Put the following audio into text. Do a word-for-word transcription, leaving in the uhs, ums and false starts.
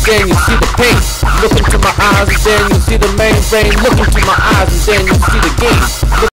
then you see the pain. Look into my eyes and then you see the mainframe. Look into my eyes and then you see the game. Look